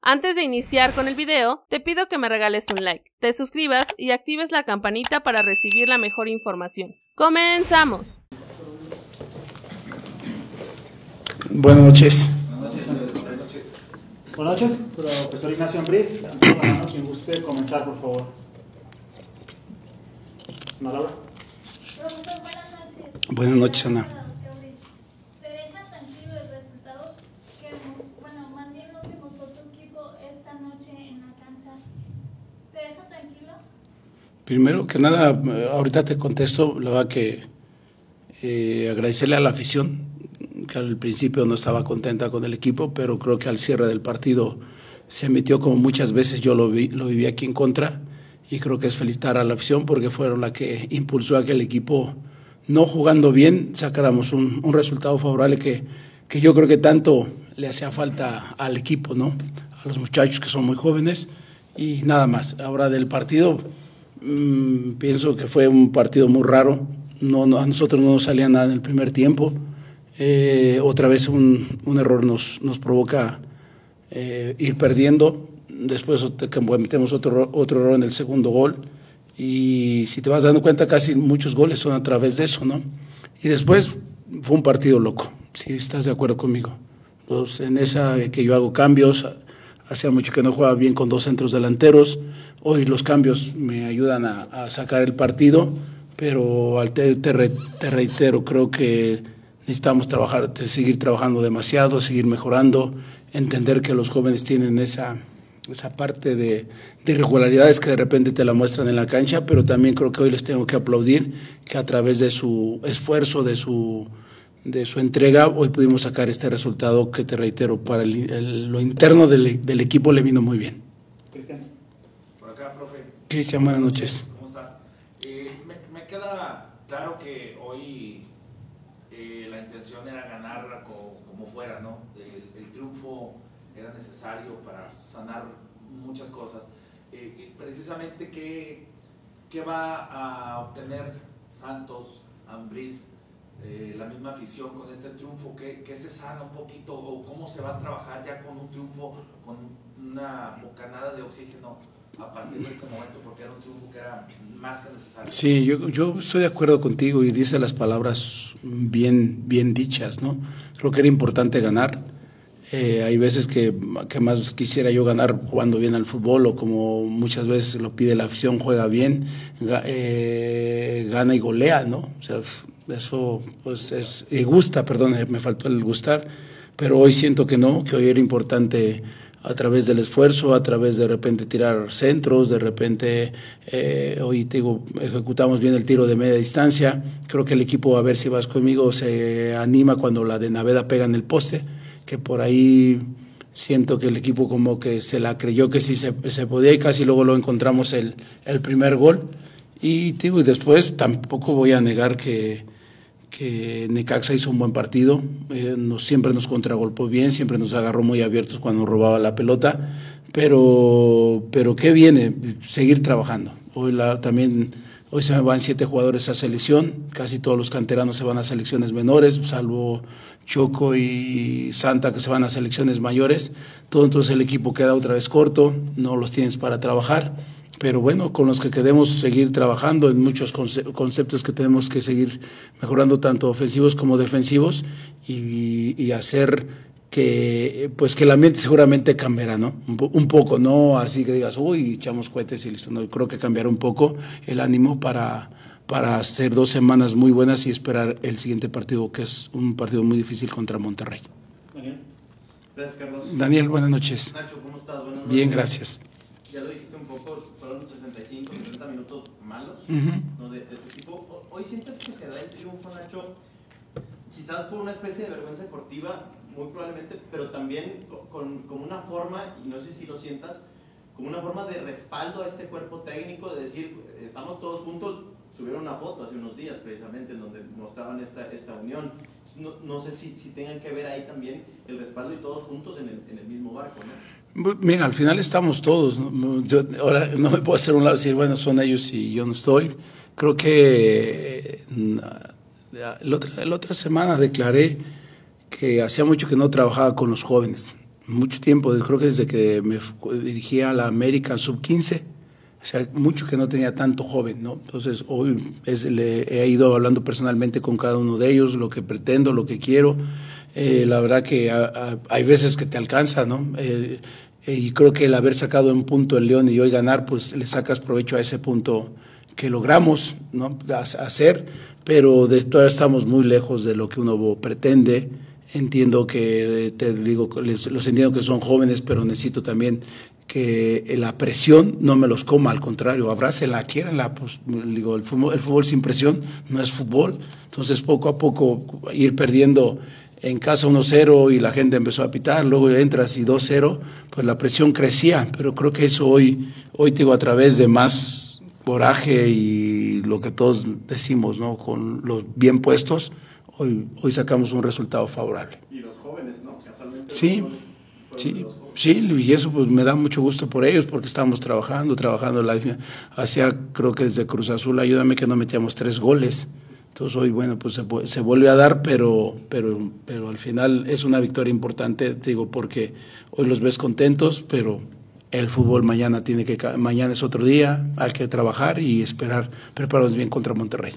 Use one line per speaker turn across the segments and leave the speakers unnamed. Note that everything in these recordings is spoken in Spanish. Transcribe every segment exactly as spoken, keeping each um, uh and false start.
Antes de iniciar con el video, te pido que me regales un like, te suscribas y actives la campanita para recibir la mejor información. ¡Comenzamos!
Buenas noches.
Buenas noches. Buenas noches, profesor Ignacio Ambriz. Quien guste comenzar, por favor. ¿No, Laura?
Profesor, buenas noches.
Buenas noches, Ana.
¿Te deja tranquilo el resultado? Que, bueno, más bien lo que mostró tu equipo esta noche en la cancha. ¿Te deja tranquilo?
Primero que nada, ahorita te contesto, la verdad que eh, agradecerle a la afición, que al principio no estaba contenta con el equipo, pero creo que al cierre del partido se metió como muchas veces yo lo, vi, lo viví aquí en contra, y creo que es felicitar a la afición porque fueron la que impulsó a que el equipo, no jugando bien, sacáramos un, un resultado favorable que, que yo creo que tanto le hacía falta al equipo, ¿no? A los muchachos que son muy jóvenes, y nada más. Ahora del partido, mmm, pienso que fue un partido muy raro, no, no, a nosotros no nos salía nada en el primer tiempo. Eh, otra vez un, un error nos, nos provoca eh, ir perdiendo, después metemos otro, otro error en el segundo gol, y si te vas dando cuenta casi muchos goles son a través de eso, ¿no? Y después fue un partido loco, si estás de acuerdo conmigo. Pues en esa que yo hago cambios, hacía mucho que no jugaba bien con dos centros delanteros, hoy los cambios me ayudan a, a sacar el partido, pero al te, te, re, te reitero, creo que necesitamos trabajar, seguir trabajando demasiado, seguir mejorando, entender que los jóvenes tienen esa, esa parte de, de irregularidades que de repente te la muestran en la cancha, pero también creo que hoy les tengo que aplaudir que a través de su esfuerzo, de su, de su entrega, hoy pudimos sacar este resultado que, te reitero, para el, el, lo interno del, del equipo le vino muy bien.
Cristian.
Por acá, profe.
Cristian, buenas noches.
¿Cómo estás? Eh, me, me queda claro que hoy eh, la intención era ganar como, como fuera, ¿no? El, el triunfo era necesario para sanar muchas cosas. Eh, precisamente, ¿qué, ¿qué va a obtener Santos, Ambriz, eh, la misma afición con este triunfo? ¿Qué, ¿Qué se sana un poquito o cómo se va a trabajar ya con un triunfo, con una bocanada de oxígeno a partir de este momento, porque era un triunfo que era más que necesario?
Sí, yo, yo estoy de acuerdo contigo y dice las palabras bien, bien dichas, ¿no? Creo que era importante ganar. Eh, hay veces que, que más quisiera yo ganar jugando bien al fútbol, o como muchas veces lo pide la afición, juega bien, eh, gana y golea, ¿no? O sea, eso pues es, y gusta, perdón, me faltó el gustar, pero hoy siento que no, que hoy era importante a través del esfuerzo, a través de repente tirar centros, de repente eh, hoy te digo, ejecutamos bien el tiro de media distancia. Creo que el equipo, a ver si vas conmigo, se anima cuando la de Naveda pega en el poste, que por ahí siento que el equipo como que se la creyó que sí se, se podía, y casi luego lo encontramos el, el primer gol. Y, digo, y después tampoco voy a negar que, que Necaxa hizo un buen partido, eh, nos, siempre nos contragolpó bien, siempre nos agarró muy abiertos cuando robaba la pelota, pero, pero ¿qué viene? Seguir trabajando. Hoy la, también... Hoy se me van siete jugadores a selección, casi todos los canteranos se van a selecciones menores, salvo Choco y Santa que se van a selecciones mayores. Todo entonces el equipo queda otra vez corto, no los tienes para trabajar, pero bueno, con los que queremos seguir trabajando en muchos conceptos que tenemos que seguir mejorando, tanto ofensivos como defensivos, y, y hacer que pues que el ambiente seguramente cambiará, ¿no? Un, po un poco, no así que digas, uy, echamos cohetes y listo. No, creo que cambiará un poco el ánimo para, para hacer dos semanas muy buenas y esperar el siguiente partido, que es un partido muy difícil contra Monterrey.
Daniel.
Gracias, Carlos.
Daniel, buenas noches.
Nacho, ¿cómo estás? Buenas noches.
Bien, gracias.
Ya lo dijiste un poco, fueron sesenta y cinco, setenta minutos malos,
Uh-huh.
¿no? de, de tu equipo. Hoy sientes que se da el triunfo, Nacho, quizás por una especie de vergüenza deportiva, muy probablemente, pero también con, con una forma, y no sé si lo sientas, como una forma de respaldo a este cuerpo técnico, de decir, estamos todos juntos. Subieron una foto hace unos días precisamente en donde mostraban esta, esta unión. No, no sé si, si tengan que ver ahí también el respaldo y todos juntos en el, en el mismo barco, ¿no?
Mira, al final estamos todos, ¿no? Yo ahora no me puedo hacer un lado y decir, bueno, son ellos y yo no estoy. Creo que eh, la, otra, la otra semana declaré que hacía mucho que no trabajaba con los jóvenes. mucho tiempo, creo que desde que me dirigía a la American Sub quince, o sea, mucho que no tenía tanto joven, ¿no? Entonces, hoy es, le he ido hablando personalmente con cada uno de ellos, lo que pretendo, lo que quiero. Eh, la verdad que a, a, hay veces que te alcanza, ¿no? Eh, eh, y creo que el haber sacado un punto el León y hoy ganar, pues le sacas provecho a ese punto que logramos, ¿no? A, a hacer, pero de todavía estamos muy lejos de lo que uno pretende. Entiendo que, te digo, les, los entiendo que son jóvenes, pero necesito también que la presión no me los coma, al contrario, abrácenla, quiéranla, pues digo, el fútbol, el fútbol sin presión no es fútbol. Entonces poco a poco ir perdiendo en casa uno cero y la gente empezó a pitar, luego entras y dos cero, pues la presión crecía, pero creo que eso hoy, hoy digo, a través de más coraje y lo que todos decimos, ¿no? Con los bien puestos, hoy, hoy sacamos un resultado favorable.
Y los jóvenes, ¿no? Casualmente.
Sí, sí. Sí, y eso pues me da mucho gusto por ellos porque estábamos trabajando, trabajando la hacía creo que desde Cruz Azul, ayúdame que no metíamos tres goles. Entonces hoy bueno, pues se, se vuelve a dar, pero pero pero al final es una victoria importante, te digo, porque hoy los ves contentos, pero el fútbol mañana tiene que mañana es otro día, hay que trabajar y esperar prepararnos bien contra Monterrey.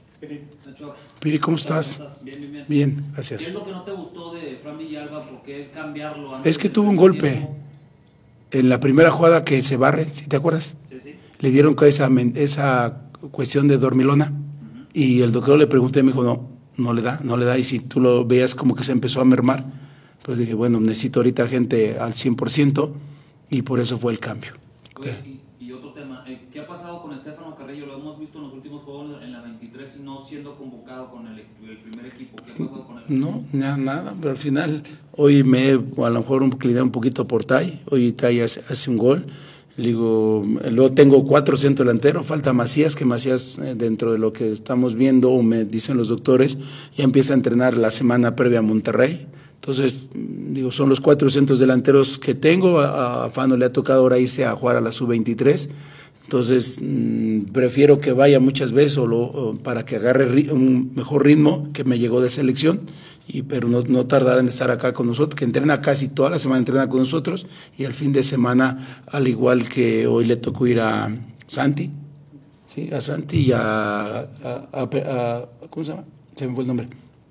Piri, ¿cómo estás?
¿Cómo estás? Bien, bien, bien.
Bien, gracias.
¿Qué es lo que no te gustó de Fran Villalba? ¿Por qué cambiarlo antes?
Es que tuvo un golpe
tiempo?
en la primera jugada que se barre, ¿sí te acuerdas?
Sí, sí.
Le dieron esa, esa cuestión de dormilona uh-huh. Y el doctor le pregunté y me dijo, no, no le da, no le da. Y si tú lo veías como que se empezó a mermar, pues dije, bueno, necesito ahorita gente al cien por ciento y por eso fue el cambio.
Oye, y, y otro tema, eh, ¿qué ha pasado con Estefano Carrillo? Lo hemos visto en los últimos juegos en la veintitrés y no siendo convocado con el, el primer equipo. ¿Qué ha pasado con él?
No, nada, nada, pero al final hoy me, a lo mejor incliné un poquito por Tai, hoy Tai hace, hace un gol, le digo, luego tengo cuatro centro delanteros, falta Macías, que Macías eh, dentro de lo que estamos viendo, o me dicen los doctores, ya empieza a entrenar la semana previa a Monterrey. Entonces, digo, son los cuatro centros delanteros que tengo, a, a Fano le ha tocado ahora irse a jugar a la sub veintitrés, entonces mmm, prefiero que vaya muchas veces o lo, o para que agarre ri, un mejor ritmo que me llegó de selección, y pero no, no tardará en estar acá con nosotros, que entrena casi toda la semana, entrena con nosotros, y el fin de semana, al igual que hoy le tocó ir a Santi, sí, a Santi y a, a, a, a ¿cómo se llama? Se me fue el nombre,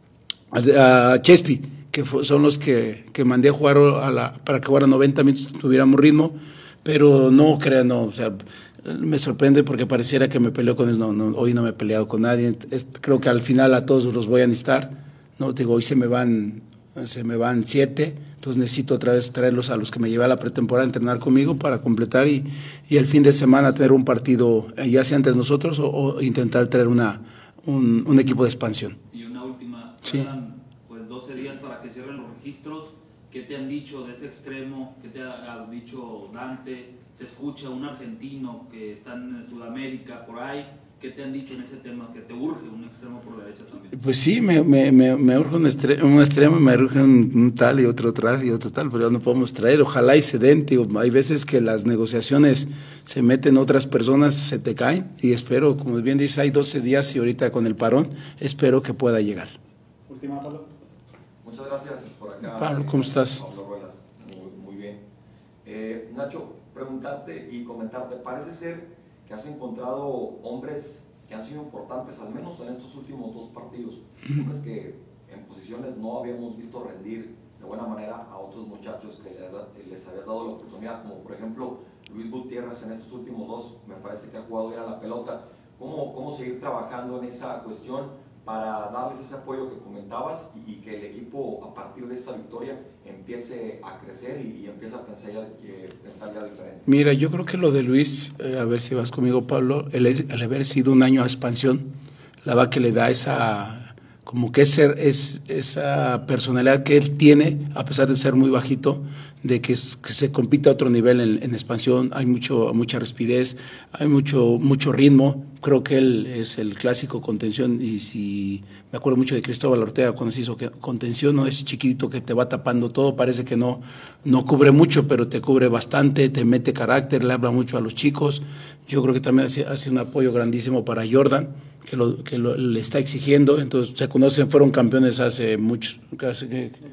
a, a Chespi, que fue, son los que, que mandé a jugar a la, para que jugara noventa minutos, tuviéramos ritmo, pero no crean, no, o sea, me sorprende porque pareciera que me peleo con ellos, no, no, hoy no me he peleado con nadie, es, creo que al final a todos los voy a necesitar, no, digo, hoy se me van, se me van siete, entonces necesito otra vez traerlos a los que me llevé a la pretemporada a entrenar conmigo para completar y, y el fin de semana tener un partido, ya sea entre nosotros o, o intentar traer una, un, un equipo de expansión.
Y una última,
sí.
Faltan pues doce días para que cierren los registros. ¿Qué te han dicho de ese extremo? ¿Qué te ha, ha dicho Dante? ¿Se escucha un argentino que está en Sudamérica, por ahí? ¿Qué te han dicho en ese tema? ¿Que te urge un extremo por la derecha también?
Pues sí, me, me, me, me urge un extremo, un extremo, me urge un, un tal y otro tal y otro tal, pero ya no podemos traer. Ojalá y se den, tío. Hay veces que las negociaciones se meten otras personas, se te caen, y espero, como bien dices, hay doce días y ahorita con el parón, espero que pueda llegar.
Última, Pablo.
Muchas gracias por acá.
Pablo, ¿cómo estás?
Pablo Ruelas, muy, muy bien. Eh, Nacho, preguntarte y comentarte, parece ser que has encontrado hombres que han sido importantes, al menos en estos últimos dos partidos, hombres que en posiciones no habíamos visto rendir de buena manera a otros muchachos que les habías dado la oportunidad, como por ejemplo Luis Gutiérrez en estos últimos dos, me parece que ha jugado bien a la pelota. ¿Cómo, cómo seguir trabajando en esa cuestión para darles ese apoyo que comentabas y, y que el equipo a partir de esa victoria empiece a crecer y, y empiece a pensar ya, eh, pensar ya diferente?
Mira, yo creo que lo de Luis, eh, a ver si vas conmigo, Pablo, el, el haber sido un año de expansión, la va que le da esa, como que es, es, esa personalidad que él tiene, a pesar de ser muy bajito, de que, es, que se compite a otro nivel en, en expansión, hay mucho, mucha rapidez, hay mucho, mucho ritmo. Creo que él es el clásico contención, y si me acuerdo mucho de Cristóbal Ortega cuando se hizo contención, no es chiquitito que te va tapando todo, parece que no, no cubre mucho, pero te cubre bastante, te mete carácter, le habla mucho a los chicos. Yo creo que también hace, hace un apoyo grandísimo para Jordan, que, lo, que lo, le está exigiendo. Entonces se conocen, fueron campeones hace muchos, casi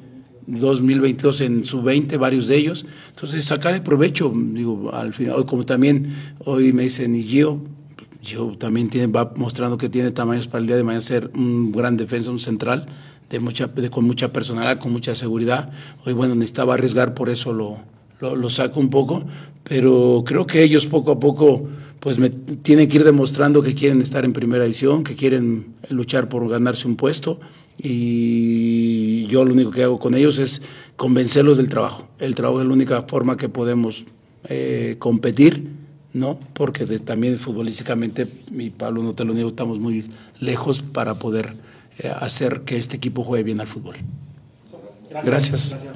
dos mil veintidós en sub veinte, varios de ellos. Entonces, sacar el provecho, digo, al final, como también hoy me dicen, y Gio, Gio también tiene, va mostrando que tiene tamaños para el día de mañana ser un gran defensa, un central, de mucha, de, con mucha personalidad, con mucha seguridad. Hoy, bueno, necesitaba arriesgar, por eso lo, lo, lo saco un poco, pero creo que ellos poco a poco pues me tienen que ir demostrando que quieren estar en primera división, que quieren luchar por ganarse un puesto, y yo lo único que hago con ellos es convencerlos del trabajo. El trabajo es la única forma que podemos eh, competir, ¿no? Porque de, también futbolísticamente, mi Pablo, no te lo niego, estamos muy lejos para poder eh, hacer que este equipo juegue bien al fútbol. Gracias. Gracias.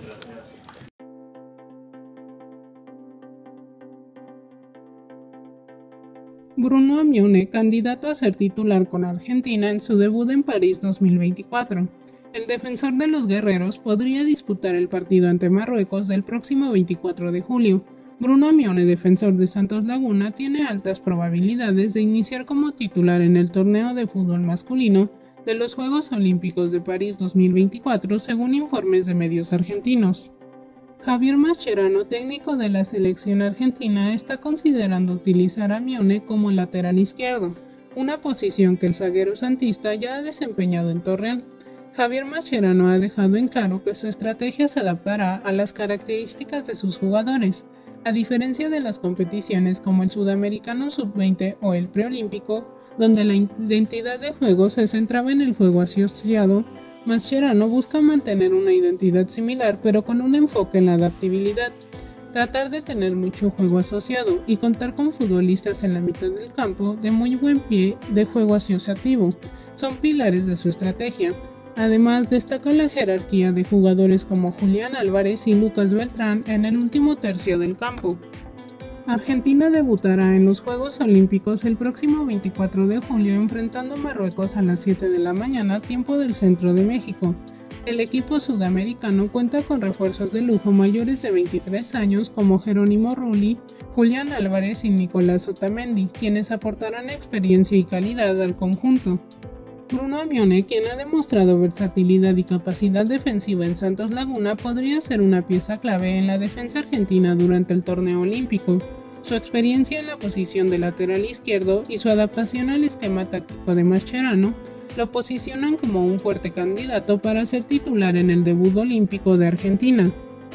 Bruno Amione, candidato a ser titular con Argentina en su debut en París dos mil veinticuatro. El defensor de los guerreros podría disputar el partido ante Marruecos el próximo veinticuatro de julio. Bruno Amione, defensor de Santos Laguna, tiene altas probabilidades de iniciar como titular en el torneo de fútbol masculino de los Juegos Olímpicos de París dos mil veinticuatro, según informes de medios argentinos. Javier Mascherano, técnico de la selección argentina, está considerando utilizar a Amione como lateral izquierdo, una posición que el zaguero santista ya ha desempeñado en Torreón. Javier Mascherano ha dejado en claro que su estrategia se adaptará a las características de sus jugadores, a diferencia de las competiciones como el Sudamericano sub veinte o el Preolímpico, donde la identidad de juego se centraba en el juego asociado. Mascherano busca mantener una identidad similar, pero con un enfoque en la adaptabilidad, tratar de tener mucho juego asociado y contar con futbolistas en la mitad del campo de muy buen pie de juego asociativo. Son pilares de su estrategia. Además, destaca la jerarquía de jugadores como Julián Álvarez y Lucas Beltrán en el último tercio del campo. Argentina debutará en los Juegos Olímpicos el próximo veinticuatro de julio enfrentando a Marruecos a las siete de la mañana, tiempo del centro de México. El equipo sudamericano cuenta con refuerzos de lujo mayores de veintitrés años como Jerónimo Rulli, Julián Álvarez y Nicolás Otamendi, quienes aportarán experiencia y calidad al conjunto. Bruno Amione, quien ha demostrado versatilidad y capacidad defensiva en Santos Laguna, podría ser una pieza clave en la defensa argentina durante el torneo olímpico. Su experiencia en la posición de lateral izquierdo y su adaptación al esquema táctico de Mascherano lo posicionan como un fuerte candidato para ser titular en el debut olímpico de Argentina.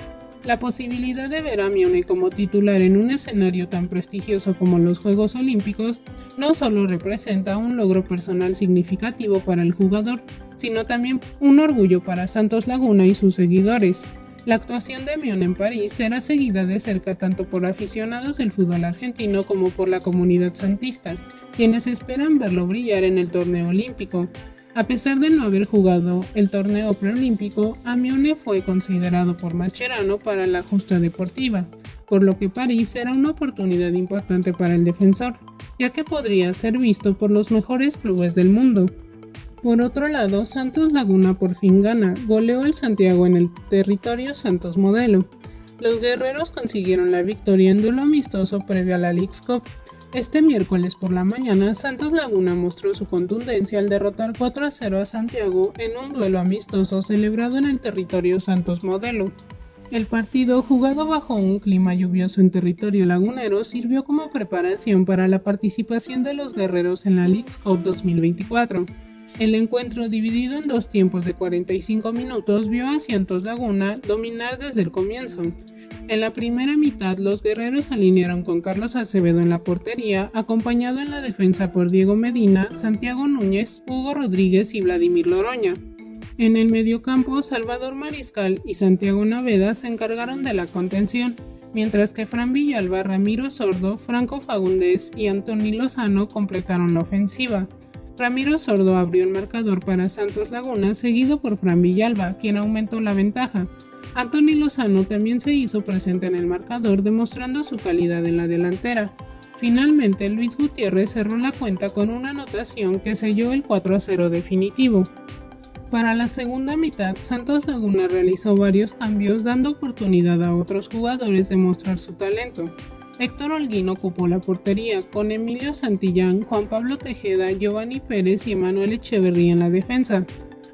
La posibilidad de ver a Amione como titular en un escenario tan prestigioso como los Juegos Olímpicos no solo representa un logro personal significativo para el jugador, sino también un orgullo para Santos Laguna y sus seguidores. La actuación de Amione en París será seguida de cerca tanto por aficionados del fútbol argentino como por la comunidad santista, quienes esperan verlo brillar en el torneo olímpico. A pesar de no haber jugado el torneo preolímpico, Amione fue considerado por Mascherano para la justa deportiva, por lo que París será una oportunidad importante para el defensor, ya que podría ser visto por los mejores clubes del mundo. Por otro lado, Santos Laguna por fin gana, goleó al Santiago en el territorio Santos Modelo. Los guerreros consiguieron la victoria en duelo amistoso previo a la Leagues Cup. Este miércoles por la mañana, Santos Laguna mostró su contundencia al derrotar cuatro a cero a Santiago en un duelo amistoso celebrado en el territorio Santos Modelo. El partido, jugado bajo un clima lluvioso en territorio lagunero, sirvió como preparación para la participación de los guerreros en la Leagues Cup dos mil veinticuatro. El encuentro, dividido en dos tiempos de cuarenta y cinco minutos, vio a Santos Laguna dominar desde el comienzo. En la primera mitad, los guerreros alinearon con Carlos Acevedo en la portería, acompañado en la defensa por Diego Medina, Santiago Núñez, Hugo Rodríguez y Vladimir Loroña. En el mediocampo, Salvador Mariscal y Santiago Naveda se encargaron de la contención, mientras que Fran Villalba, Ramiro Sordo, Franco Fagundes y Antoni Lozano completaron la ofensiva. Ramiro Sordo abrió el marcador para Santos Laguna, seguido por Fran Villalba, quien aumentó la ventaja. Antoni Lozano también se hizo presente en el marcador, demostrando su calidad en la delantera. Finalmente, Luis Gutiérrez cerró la cuenta con una anotación que selló el cuatro a cero definitivo. Para la segunda mitad, Santos Laguna realizó varios cambios, dando oportunidad a otros jugadores de mostrar su talento. Héctor Holguín ocupó la portería, con Emilio Santillán, Juan Pablo Tejeda, Giovanni Pérez y Emanuel Echeverría en la defensa.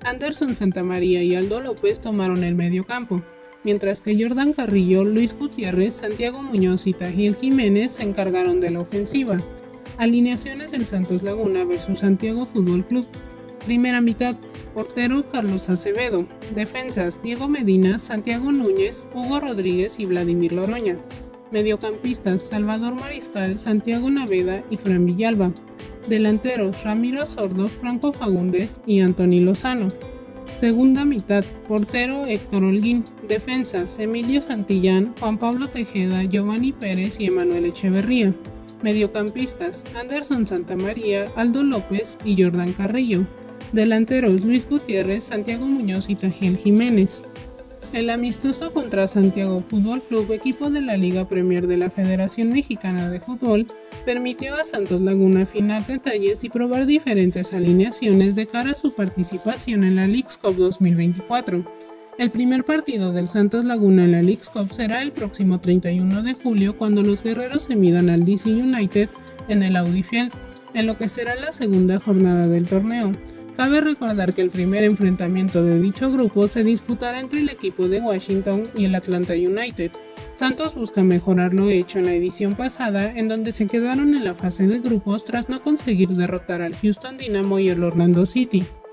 Anderson Santamaría y Aldo López tomaron el mediocampo, mientras que Jordan Carrillo, Luis Gutiérrez, Santiago Muñoz y Tajiel Jiménez se encargaron de la ofensiva. Alineaciones del Santos Laguna versus Santiago Fútbol Club. Primera mitad. Portero Carlos Acevedo. Defensas Diego Medina, Santiago Núñez, Hugo Rodríguez y Vladimir Loroña. Mediocampistas Salvador Mariscal, Santiago Naveda y Fran Villalba. Delanteros Ramiro Sordo, Franco Fagundes y Antoni Lozano. Segunda mitad. Portero Héctor Holguín. Defensas Emilio Santillán, Juan Pablo Tejeda, Giovanni Pérez y Emanuel Echeverría. Mediocampistas Anderson Santamaría, Aldo López y Jordan Carrillo. Delanteros Luis Gutiérrez, Santiago Muñoz y Tajiel Jiménez. El amistoso contra Santiago Fútbol Club, equipo de la Liga Premier de la Federación Mexicana de Fútbol, permitió a Santos Laguna afinar detalles y probar diferentes alineaciones de cara a su participación en la Leagues Cup dos mil veinticuatro. El primer partido del Santos Laguna en la Leagues Cup será el próximo treinta y uno de julio, cuando los guerreros se midan al D C United en el Audi Field, en lo que será la segunda jornada del torneo. Cabe recordar que el primer enfrentamiento de dicho grupo se disputará entre el equipo de Washington y el Atlanta United. Santos busca mejorar lo hecho en la edición pasada, en donde se quedaron en la fase de grupos tras no conseguir derrotar al Houston Dynamo y el Orlando City.